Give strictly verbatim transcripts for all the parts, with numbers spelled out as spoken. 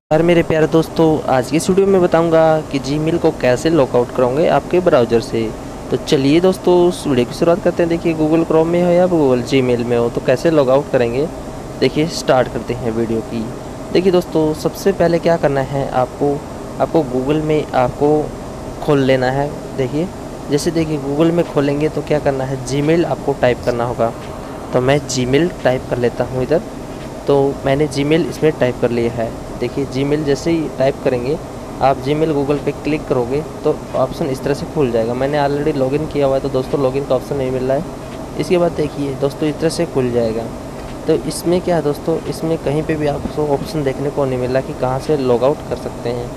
और मेरे प्यारे दोस्तों, आज की इस वीडियो में बताऊंगा कि जीमेल को कैसे लॉगआउट करोगे आपके ब्राउज़र से। तो चलिए दोस्तों, उस वीडियो की शुरुआत करते हैं। देखिए, गूगल क्रोम में हो या गूगल जीमेल में हो, तो कैसे लॉगआउट करेंगे देखिए स्टार्ट करते हैं वीडियो की। देखिए दोस्तों, सबसे पहले क्या करना है आपको आपको गूगल में आपको खोल लेना है। देखिए, जैसे देखिए गूगल में खोलेंगे तो क्या करना है, जीमेल आपको टाइप करना होगा। तो मैं जीमेल टाइप कर लेता हूँ इधर। तो मैंने जीमेल इसमें टाइप कर लिया है। देखिए, जीमेल जैसे ही टाइप करेंगे आप, जीमेल गूगल पे क्लिक करोगे तो ऑप्शन इस तरह से खुल जाएगा। मैंने ऑलरेडी लॉगिन किया हुआ है तो दोस्तों लॉगिन का ऑप्शन नहीं मिल रहा है। इसके बाद देखिए दोस्तों, इस तरह से खुल जाएगा। तो इसमें क्या है दोस्तों, इसमें कहीं पे भी आपको ऑप्शन देखने को नहीं मिल रहा कि कहाँ से लॉग आउट कर सकते हैं।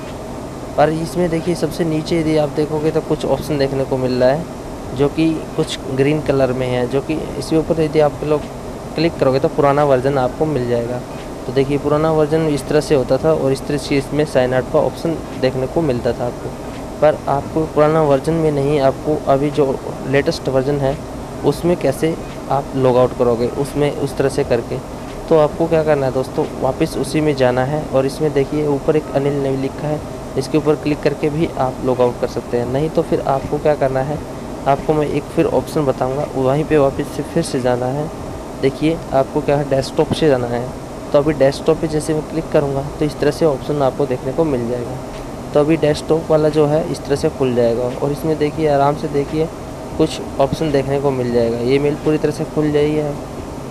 पर इसमें देखिए सबसे नीचे यदि आप देखोगे तो कुछ ऑप्शन देखने को मिल रहा है जो कि कुछ ग्रीन कलर में है, जो कि इसके ऊपर यदि आप लोग क्लिक करोगे तो पुराना वर्जन आपको मिल जाएगा। तो देखिए, पुराना वर्जन इस तरह से होता था और इस तरह से इसमें साइन आउट का ऑप्शन देखने को मिलता था आपको। पर आपको पुराना वर्जन में नहीं, आपको अभी जो लेटेस्ट वर्जन है उसमें कैसे आप लॉग आउट करोगे, उसमें उस तरह से करके। तो आपको क्या करना है दोस्तों, वापस उसी में जाना है और इसमें देखिए ऊपर एक अनिल ने लिखा है, इसके ऊपर क्लिक करके भी आप लॉग आउट कर सकते हैं। नहीं तो फिर आपको क्या करना है, आपको मैं एक फिर ऑप्शन बताऊँगा, वहीं पर वापस से फिर से जाना है। देखिए, आपको क्या है, डेस्कटॉप से जाना है। तो अभी डेस्कटॉप पे जैसे मैं क्लिक करूँगा तो इस तरह से ऑप्शन आपको देखने को मिल जाएगा। तो अभी डेस्कटॉप वाला जो है इस तरह से खुल जाएगा और इसमें देखिए आराम से देखिए कुछ ऑप्शन देखने को मिल जाएगा। ये मेल पूरी तरह से खुल जाइए है।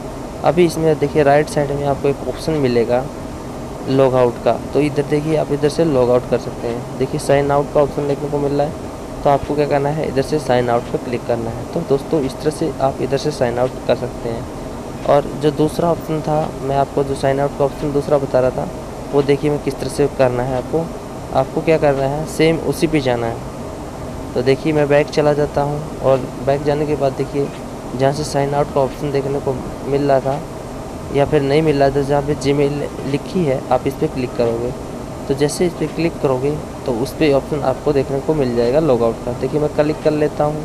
अभी इसमें देखिए राइट साइड में आपको एक ऑप्शन मिलेगा लॉग आउट का, तो इधर देखिए आप इधर से लॉग आउट कर सकते हैं। देखिए साइन आउट का ऑप्शन देखने को मिल रहा है, तो आपको क्या करना है, इधर से साइन आउट पर क्लिक करना है। तो दोस्तों इस तरह से आप इधर से साइन आउट कर सकते हैं। और जो दूसरा ऑप्शन था, मैं आपको जो साइन आउट का ऑप्शन दूसरा बता रहा था, वो देखिए मैं किस तरह से करना है। आपको आपको क्या करना है, सेम उसी पे जाना है। तो देखिए मैं बैक चला जाता हूँ और बैक जाने के बाद देखिए जहाँ से साइन आउट का ऑप्शन देखने को मिल रहा था या फिर नहीं मिल रहा था, जहाँ पे जीमेल लिखी है आप इस पर क्लिक करोगे। तो जैसे इस पर क्लिक करोगे तो उस पर ऑप्शन आपको देखने को मिल जाएगा लॉग आउट का। देखिए मैं क्लिक कर लेता हूँ।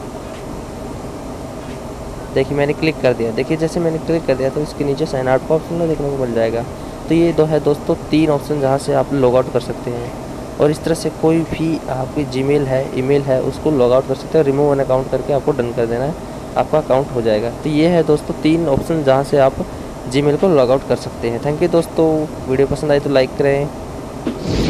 देखिए मैंने क्लिक कर दिया। देखिए जैसे मैंने क्लिक कर दिया तो इसके नीचे साइन आउट का ऑप्शन देखने को मिल जाएगा। तो ये दो है दोस्तों तीन ऑप्शन जहाँ से आप लॉग आउट कर सकते हैं। और इस तरह से कोई भी आपकी जीमेल है, ईमेल है, उसको लॉग आउट कर सकते हैं। रिमूव एन अकाउंट करके आपको डन कर देना है, आपका अकाउंट हो जाएगा। तो ये है दोस्तों तीन ऑप्शन जहाँ से आप जीमेल को लॉग आउट कर सकते हैं। थैंक यू दोस्तों, वीडियो पसंद आई तो लाइक करें।